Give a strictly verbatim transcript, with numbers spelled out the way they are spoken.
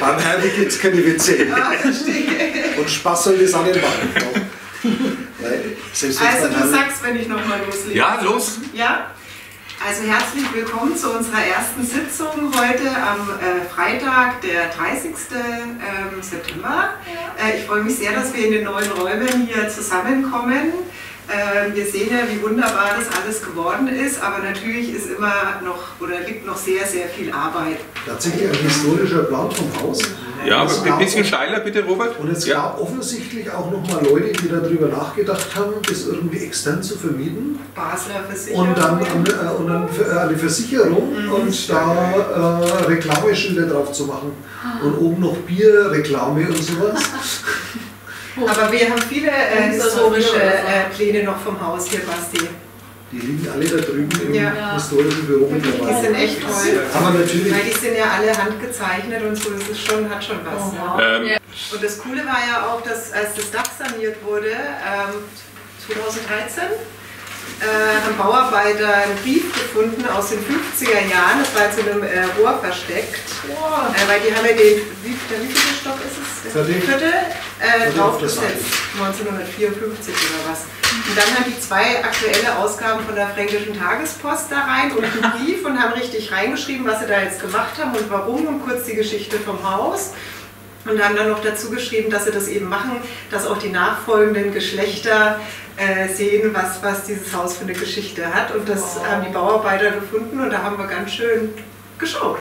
Beim Herbie gibt es keine Witze. Ah, verstehe. Und Spaß soll das auch nicht machen. Weil, also du sagst, wenn ich nochmal loslege. Ja, los. Ja? Also herzlich willkommen zu unserer ersten Sitzung heute am äh, Freitag, der dreißigsten Ähm, September. Äh, ich freue mich sehr, dass wir in den neuen Räumen hier zusammenkommen. Äh, wir sehen ja, wie wunderbar das alles geworden ist, aber natürlich ist immer noch oder liegt noch sehr, sehr viel Arbeit. Tatsächlich ein historischer Plan vom Haus. Ja, aber ein bisschen steiler bitte, Robert. Und es ja. gab offensichtlich auch noch mal Leute, die darüber nachgedacht haben, das irgendwie extern zu vermieten. Basler Versicherung. Und dann, äh, und dann für, äh, eine Versicherung mhm. und da äh, Reklameschilder drauf zu machen. Und oben noch Bierreklame und sowas. Aber wir haben viele äh, historische äh, Pläne noch vom Haus hier, Basti. Die liegen alle da drüben im ja. historischen Büro mit dabei. Die sind echt toll. Aber natürlich. Weil die sind ja alle handgezeichnet und so, das ist schon, hat schon was. Oh, ja. ähm. Und das Coole war ja auch, dass als das Dach saniert wurde, ähm, zweitausenddreizehn, äh, haben Bauarbeiter einen Brief gefunden aus den fünfziger Jahren, das war jetzt in einem äh, Rohr versteckt, wow. äh, weil die haben ja den, wie, der wievielte Stock ist es? Vierte, Vierte äh, draufgesetzt, neunzehnhundertvierundfünfzig oder was. Und dann haben die zwei aktuelle Ausgaben von der Fränkischen Tagespost da rein und einen Brief und haben richtig reingeschrieben, was sie da jetzt gemacht haben und warum und kurz die Geschichte vom Haus. Und haben dann noch dazu geschrieben, dass sie das eben machen, dass auch die nachfolgenden Geschlechter äh, sehen, was, was dieses Haus für eine Geschichte hat. Und das wow. haben die Bauarbeiter gefunden und da haben wir ganz schön geschaut.